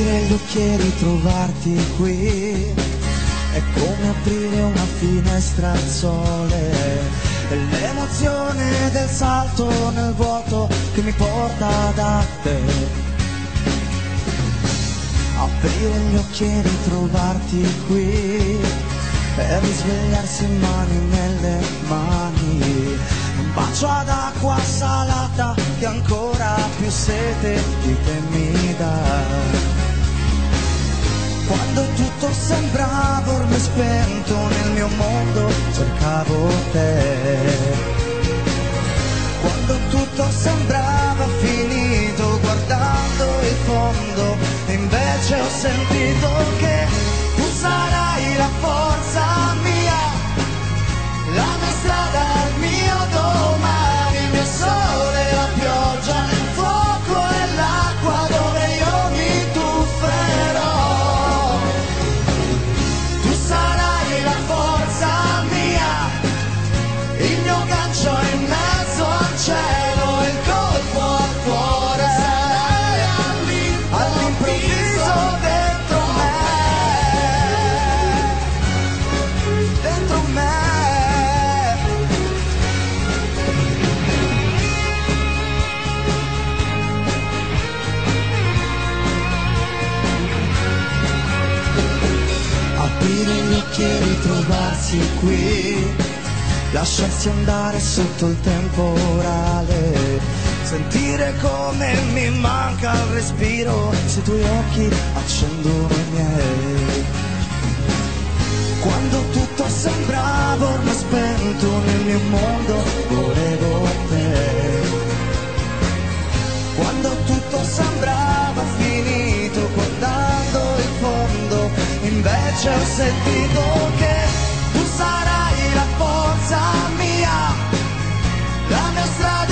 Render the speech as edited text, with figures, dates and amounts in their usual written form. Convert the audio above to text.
Aprire gli occhi e ritrovarti qui è come aprire una finestra al sole, è l'emozione del salto nel vuoto che mi porta da te. Aprire gli occhi e ritrovarti qui e risvegliarsi mani nelle mani, un bacio ad acqua salata che ancora più sete di te mi dà. Quando tutto sembrava ormai spento nel mio mondo cercavo te. Quando tutto sembrava finito guardando il fondo, invece ho sentito che tu sarai la forza mia, la mia strada, il mio domani, il mio sole, la pioggia, il fuoco e l'acqua dove io mi tufferò. Tu sarai la forza mia, il mio gancio in mezzo al cielo, il colpo al cuore, all'improvviso dentro me, dentro me. Aprire gli occhi e ritrovarsi qui, lasciarsi andare sotto il temporale, sentire come mi manca il respiro se i tuoi occhi accendono i miei. Quando tutto sembrava ormai spento nel mio mondo volevo te. Quando tutto sembrava finito guardando il fondo, invece ho sentito che tu sarai la forza mia, la mia strada.